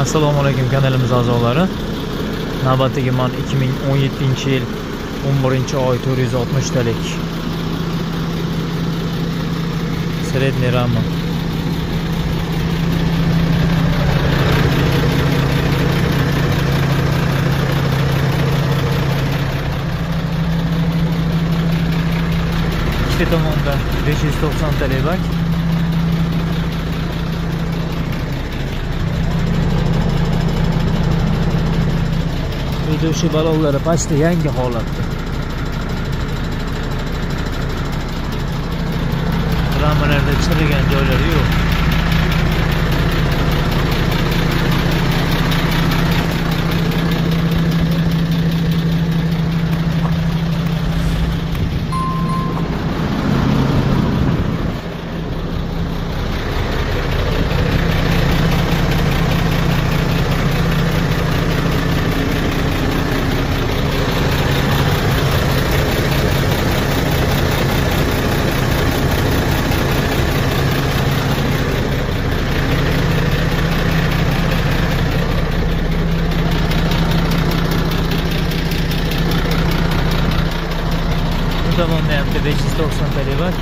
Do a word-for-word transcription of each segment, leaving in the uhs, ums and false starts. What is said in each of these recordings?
Assalomu alaykum kanalimiz a'zolari. Navbatdagi man ikki ming o'n yettinchi yil o'n birinchi oy to'rt yuz oltmish talik sredniy rama ikkita tomonda besh yuz to'qson talik bak. O'sha balonlari pastda yangi holatda. Ramalarda chirigan joylari yo'q. Tomonda ham besh yuz to'qson talik bak.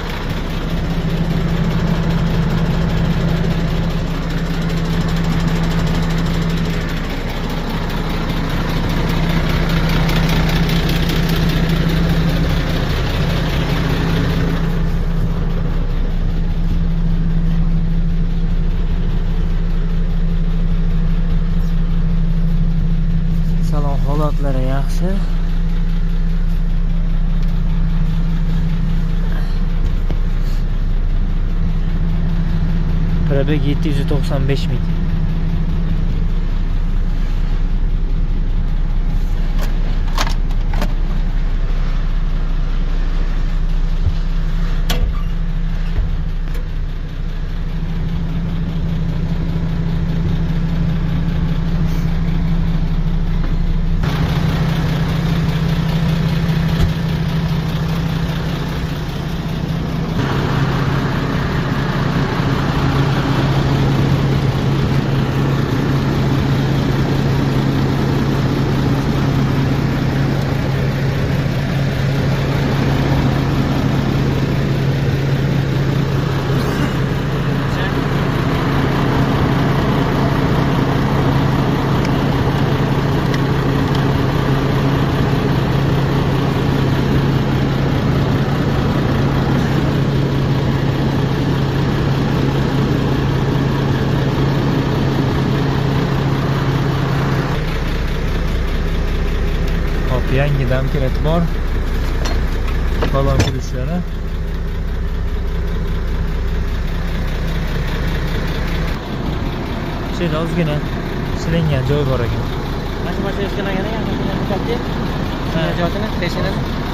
Salon holatlari yaxshi. Probeg yetti yuz to'qson besh ming. Yangi damkret bor. Balon kulishlari. Shunda ozgina silingan joy bor ekan. Mana shu mashina ishlangan ekan, mashina mutaxassis. Hayotini, peshinasi